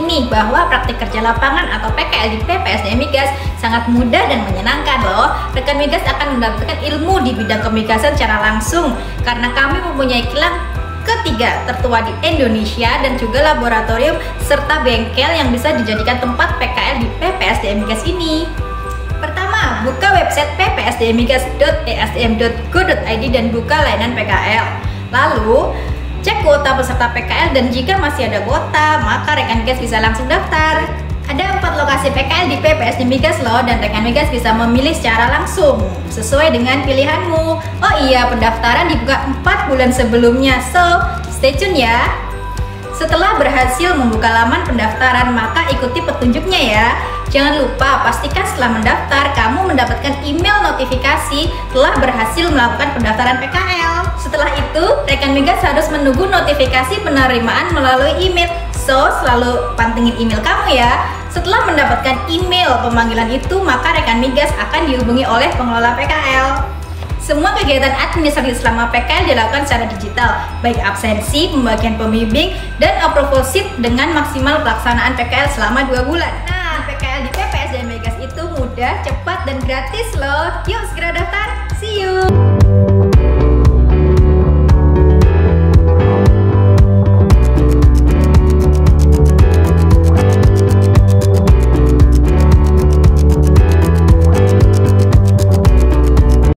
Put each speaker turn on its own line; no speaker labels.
nih bahwa praktik kerja lapangan atau PKL di PPSDM Migas sangat mudah dan menyenangkan loh. Rekan Migas akan mendapatkan ilmu di bidang komunikasi secara langsung karena kami mempunyai kilang ketiga tertua di Indonesia dan juga laboratorium serta bengkel yang bisa dijadikan tempat PKL di PPSDM Migas ini. Pertama, buka website ppsdmmigas.esdm.go.id dan buka layanan PKL. Lalu, cek kuota peserta PKL dan jika masih ada kuota, maka rekan Migas bisa langsung daftar. Ada 4 lokasi PKL di PPSDM Migas loh dan rekan Migas bisa memilih secara langsung sesuai dengan pilihanmu. Oh iya, pendaftaran dibuka 4 bulan sebelumnya, so stay tune ya. Setelah berhasil membuka laman pendaftaran, maka ikuti petunjuknya ya. Jangan lupa pastikan setelah mendaftar kamu mendapatkan email notifikasi telah berhasil melakukan pendaftaran PKL. Setelah itu, rekan Migas harus menunggu notifikasi penerimaan melalui email. So, selalu pantengin email kamu ya. Setelah mendapatkan email pemanggilan itu, maka rekan Migas akan dihubungi oleh pengelola PKL. Semua kegiatan administratif selama PKL dilakukan secara digital, baik absensi, pembagian pembimbing, dan approval sheet dengan maksimal pelaksanaan PKL selama 2 bulan. Nah, PKL di PPSDM Migas itu mudah, cepat, dan gratis loh. Yuk segera daftar, see you!